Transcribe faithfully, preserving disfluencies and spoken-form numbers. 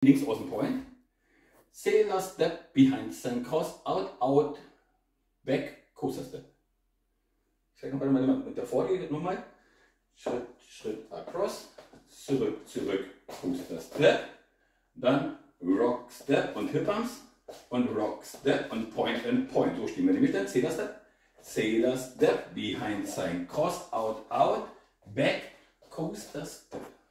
links außen Point. Sailor Step behind Sign Cross, out, out, back, Coaster Step. Ich zeige noch einmal mit der Vorlinie nochmal. Schritt, Schritt, across, zurück, zurück, Coaster Step. Dann Rock Step und Hip Bumps und Rock Step und Point and Point. So stehen wir nämlich dann. Sailor Step, Sailor Step, behind Sign Cross, out, out, back, Coaster Step.